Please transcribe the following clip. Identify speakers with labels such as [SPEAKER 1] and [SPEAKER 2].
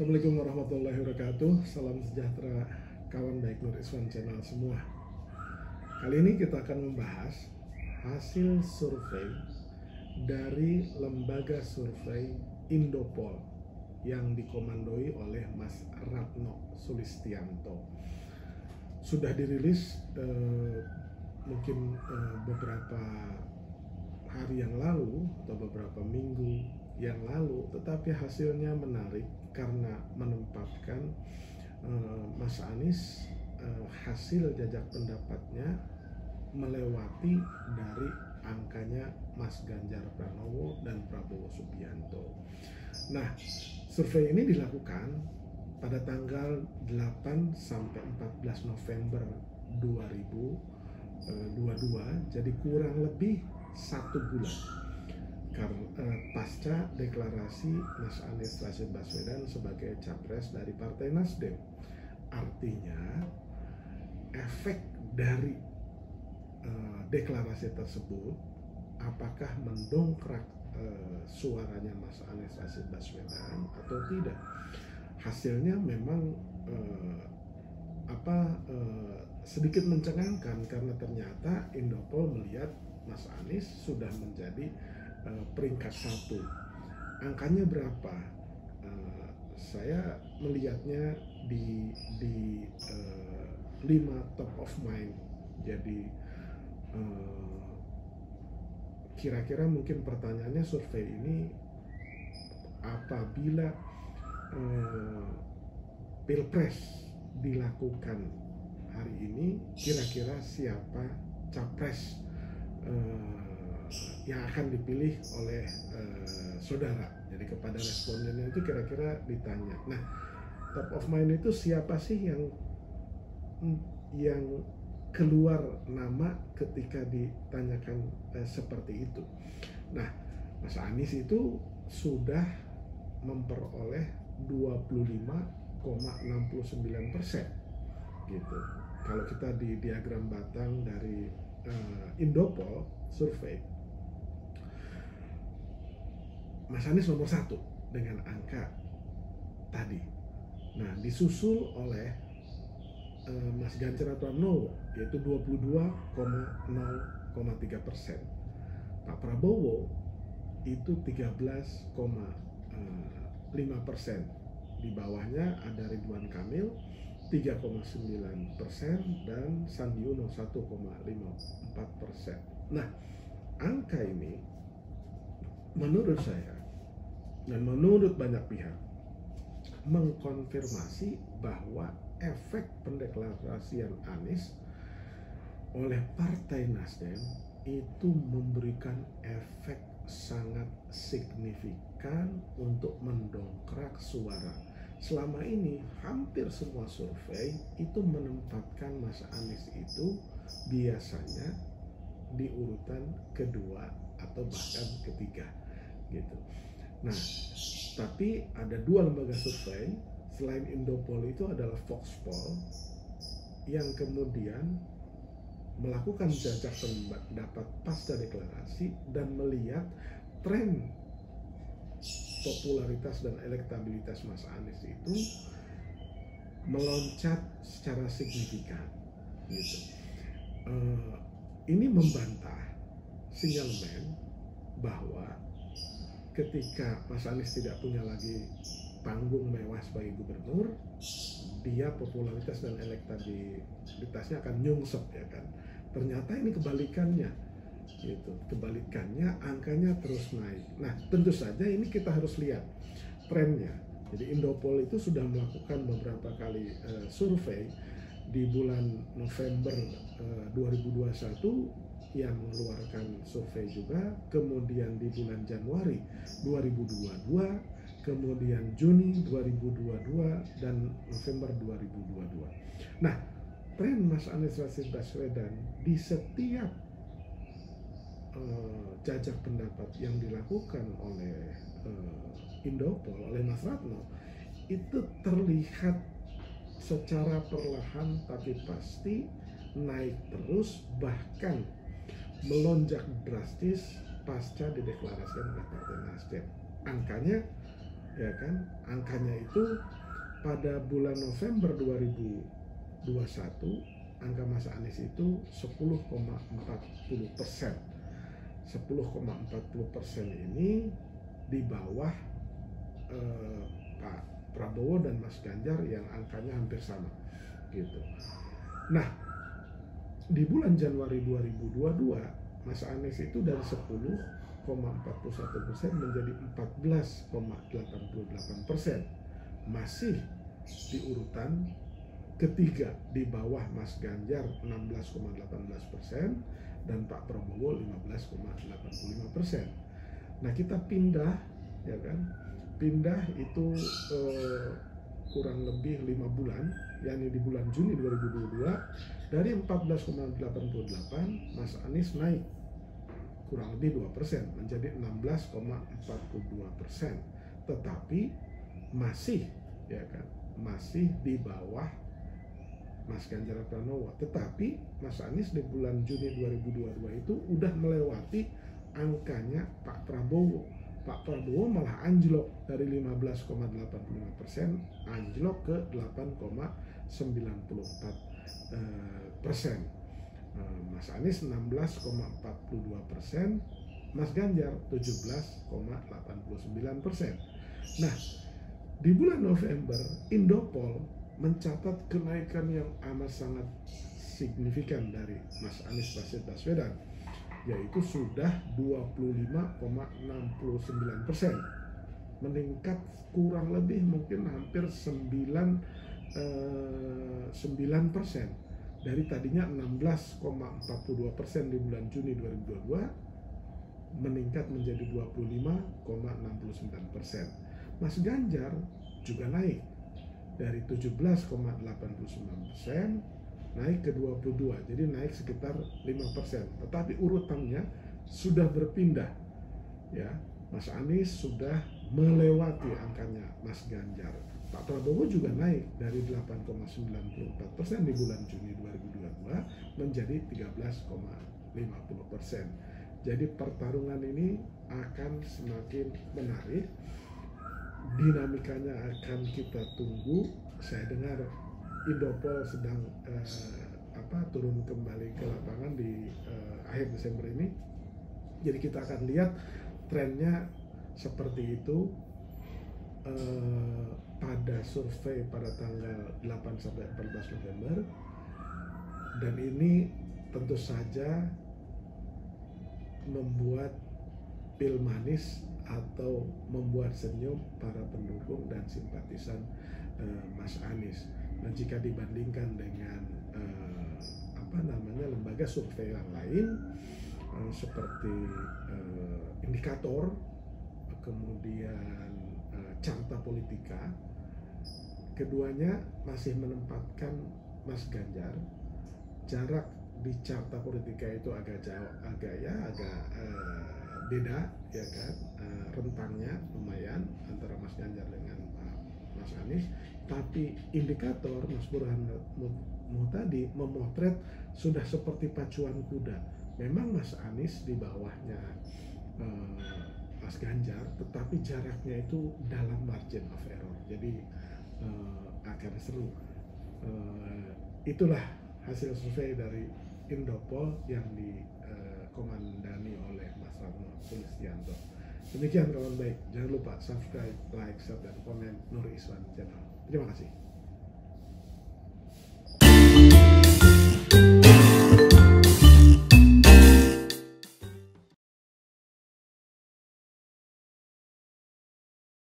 [SPEAKER 1] Assalamualaikum warahmatullahi wabarakatuh. Salam sejahtera kawan baik Nur Iswan Channel semua. Kali ini kita akan membahas hasil survei dari lembaga survei Indopol yang dikomandoi oleh Mas Ratno Sulistianto. Sudah dirilis mungkin beberapa hari yang lalu atau beberapa minggu yang lalu, tetapi hasilnya menarik karena menempatkan Mas Anies hasil jajak pendapatnya melewati dari angkanya Mas Ganjar Pranowo dan Prabowo Subianto. Nah, survei ini dilakukan pada tanggal 8 sampai 14 November 2022, jadi kurang lebih 1 bulan pasca deklarasi Mas Anies Rashid Baswedan sebagai capres dari Partai Nasdem. Artinya efek dari deklarasi tersebut apakah mendongkrak suaranya Mas Anies Rashid Baswedan atau tidak. Hasilnya memang sedikit mencengangkan karena ternyata Indopol melihat Mas Anies sudah menjadi peringkat 1. Angkanya berapa? Saya melihatnya di 5 top of mind. Jadi kira-kira mungkin pertanyaannya survei ini apabila Pilpres dilakukan hari ini, kira-kira siapa capres yang akan dipilih oleh saudara. Jadi kepada respondennya itu kira-kira ditanya. Nah, top of mind itu siapa sih yang keluar nama ketika ditanyakan seperti itu. Nah, Mas Anies itu sudah memperoleh 25,69% gitu. Kalau kita di diagram batang dari Indopol survei, Mas Anies nomor 1 dengan angka tadi. Nah, disusul oleh Mas Ganjar Pranowo yaitu 22,0,3%. Pak Prabowo itu 13,5%. Di bawahnya ada Ridwan Kamil 3,9% dan Sandi Uno 1,54%. Nah, angka ini menurut saya dan menurut banyak pihak mengkonfirmasi bahwa efek pendeklarasian Anies oleh Partai Nasdem itu memberikan efek sangat signifikan untuk mendongkrak suara. Selama ini hampir semua survei itu menempatkan Mas Anies itu biasanya di urutan kedua atau bahkan ketiga gitu. Nah, tapi ada 2 lembaga survei selain Indopol, itu adalah Foxpol yang kemudian melakukan jajak pendapat pasca deklarasi dan melihat tren popularitas dan elektabilitas Mas Anies itu meloncat secara signifikan gitu. Ini membantah sinyalemen bahwa ketika Mas Anies tidak punya lagi panggung mewah sebagai gubernur, dia popularitas dan elektabilitasnya akan nyungsep, ya kan. Ternyata ini kebalikannya gitu. Kebalikannya, angkanya terus naik. Nah, tentu saja ini kita harus lihat trennya. Jadi Indopol itu sudah melakukan beberapa kali survei di bulan November 2021 yang mengeluarkan survei juga, kemudian di bulan Januari 2022, kemudian Juni 2022 dan November 2022. Nah, tren Mas Anies Rashid Baswedan di setiap jajak pendapat yang dilakukan oleh Indopol, oleh Mas Ratno, itu terlihat secara perlahan tapi pasti naik terus, bahkan melonjak drastis pasca dideklarasikan oleh Partai Nasdem. Angkanya ya kan, angkanya itu pada bulan November 2021 angka Mas Anies itu 10,40%. 10,40% ini di bawah Pak Prabowo dan Mas Ganjar yang angkanya hampir sama gitu. Nah, di bulan Januari 2022 Mas Anies itu dari 10,41% menjadi 14,88%, masih di urutan ketiga di bawah Mas Ganjar 16,18% dan Pak Prabowo 15,85%. Nah, kita pindah, ya kan, pindah itu kurang lebih 5 bulan, yakni di bulan Juni 2022 dari 14,88 Mas Anies naik kurang lebih 2% menjadi 16,42%, tetapi masih, ya kan, masih di bawah Mas Ganjar Pranowo. Tetapi Mas Anies di bulan Juni 2022 itu udah melewati angkanya Pak Prabowo. Pak Prabowo malah anjlok dari 15,85% anjlok ke 8,94%. Mas Anies 16,42%, Mas Ganjar 17,89%. Nah, di bulan November Indopol mencatat kenaikan yang amat sangat signifikan dari Mas Anies Baswedan, yaitu sudah 25,69%, meningkat kurang lebih mungkin hampir 9% dari tadinya 16,42% di bulan Juni 2022 meningkat menjadi 25,69%. Mas Ganjar juga naik dari 17,89% naik ke 22, jadi naik sekitar 5%. Tetapi urutannya sudah berpindah, ya. Mas Anies sudah melewati angkanya Mas Ganjar. Pak Prabowo juga naik dari 8,94% di bulan Juni 2022 menjadi 13,50%. Jadi pertarungan ini akan semakin menarik. Dinamikanya akan kita tunggu. Saya dengar Indopol sedang turun kembali ke lapangan di akhir Desember ini. Jadi kita akan lihat trennya seperti itu pada survei pada tanggal 8 sampai 14 November. Dan ini tentu saja membuat pil manis atau membuat senyum para pendukung dan simpatisan Mas Anies. Nah, jika dibandingkan dengan lembaga survei yang lain seperti Indikator, kemudian Carta Politika, keduanya masih menempatkan Mas Ganjar. Jarak di Carta Politika itu agak jauh, agak beda, ya kan, rentangnya lumayan antara Mas Ganjar dengan Mas Anies. Tapi Indikator Mas Burhan Muhtadi memotret sudah seperti pacuan kuda. Memang Mas Anies di bawahnya Mas Ganjar, tetapi jaraknya itu dalam margin of error. Jadi akan seru. Itulah hasil survei dari Indopol yang dikomandani oleh Mas Ratno Sulistianto. Demikian kawan baik, jangan lupa subscribe, like, share, dan komen Nur Iswan Channel. Terima kasih.